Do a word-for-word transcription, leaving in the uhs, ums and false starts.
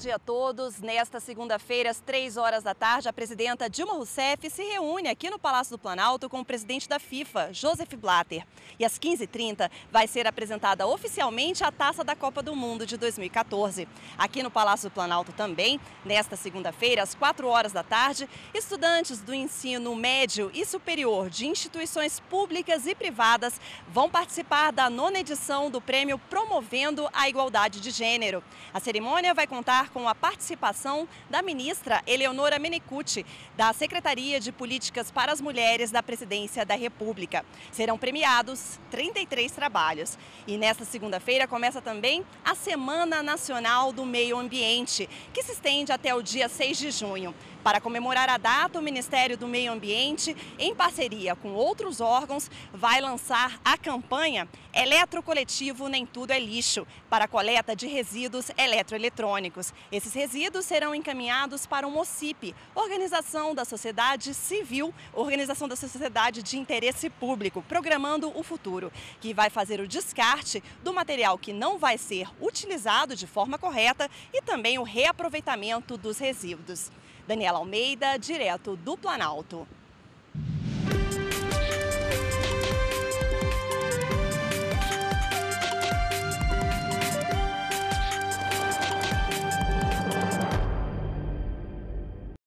dia a todos. Nesta segunda-feira, às três horas da tarde, a presidenta Dilma Rousseff se reúne aqui no Palácio do Planalto com o presidente da FIFA, Joseph Blatter. E às quinze e trinta vai ser apresentada oficialmente a Taça da Copa do Mundo de dois mil e quatorze. Aqui no Palácio do Planalto também, nesta segunda-feira, às quatro horas da tarde, estudantes do ensino médio e superior de instituições públicas e privadas vão participar da nona edição do prêmio Promovendo a Igualdade de Gênero. A cerimônia vai contar com a participação da ministra Eleonora Menecute, da Secretaria de Políticas para as Mulheres da Presidência da República. Serão premiados trinta e três trabalhos. E nesta segunda-feira começa também a Semana Nacional do Meio Ambiente, que se estende até o dia seis de junho. Para comemorar a data, o Ministério do Meio Ambiente, em parceria com outros órgãos, vai lançar a campanha Eletrocoletivo Nem Tudo é Lixo, para a coleta de resíduos eletroeletrônicos. Esses resíduos serão encaminhados para o MOCIP, Organização da Sociedade Civil, Organização da Sociedade de Interesse Público, Programando o Futuro, que vai fazer o descarte do material que não vai ser utilizado de forma correta e também o reaproveitamento dos resíduos. Daniela Almeida, direto do Planalto.